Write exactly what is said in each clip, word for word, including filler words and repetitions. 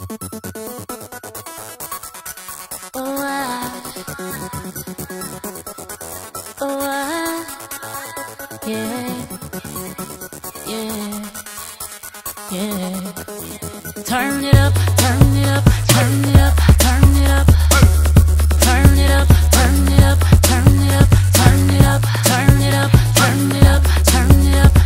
Oh, I, oh, I, yeah, yeah, yeah. Turn it up, turn it up, turn it up, turn it up. Turn it up, turn it up, turn it up, turn it up, turn it up, turn it up, turn it up.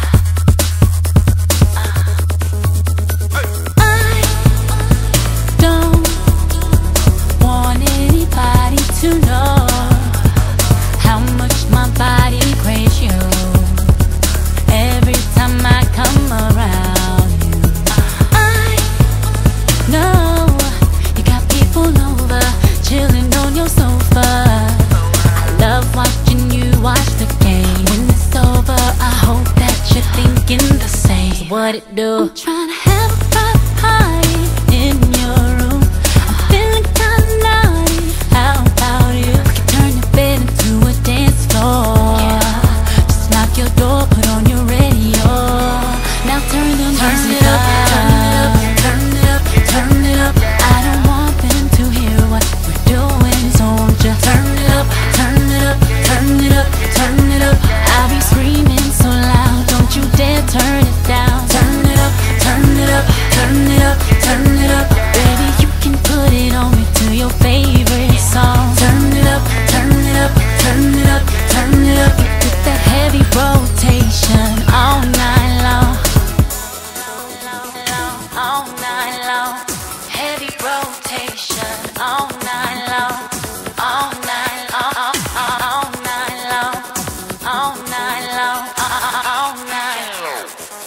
I don't want anybody to know how much my body craves you. Every time I come around you, I know you got people over, chilling on your sofa. I love watching you watch the game. When it's over, I hope that you're thinking the same. So what it do? I'm trying to have a private party in your room. I'm feeling kinda naughty. How about you? We can turn your bed into a dance floor. Just lock your door, put on your radio. Now turn the music up, turn it up, turn it up, turn it up. I don't want them to hear what we're doing, so won't you turn it up, turn it up, turn it up, turn it up. I'll be screaming so loud, don't you dare turn it down. Turn it up, turn it up, turn it up, turn it up. Baby, you can put it on me to your favorite song. Turn it up, turn it up, turn it up, turn it up. Get that heavy rotation all night long. All night long, heavy rotation all night long, all night long, all night long, all night long, all night long.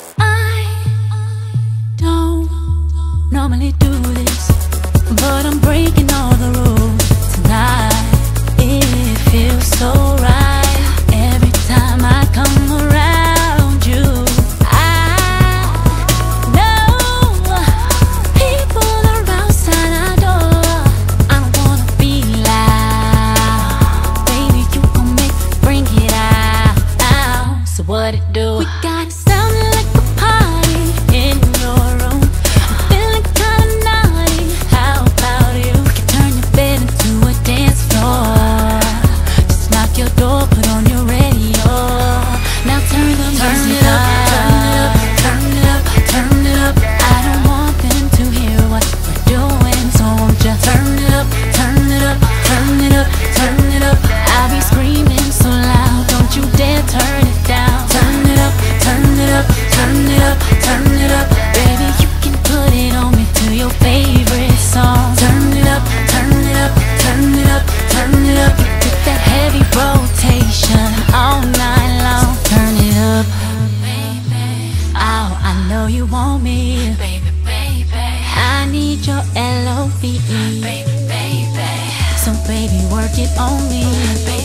I don't normally do this, but I'm breaking all the rules tonight. It feels so right every time I come around you. What it do? We got it sounding like a party in your room. I'm feeling kinda naughty. How about you? We can turn your bed into a dance floor. Just lock your door, put on your radio. Now turn the music up, turn it up, turn it up, turn it up. I don't want them to hear what we're doing, so won't you turn it up, turn it up, turn it up, turn it up. I'll be screaming so loud, don't you dare turn it down. Turn it up, turn it up, turn it up, turn it up. Baby, you can put it on me to your favorite song. Turn it up, turn it up, turn it up, turn it up. Get that heavy rotation all night long. Turn it up, baby. Oh, I know you want me, baby, baby. I need your L O V E, baby, baby. So baby, work it on me, baby.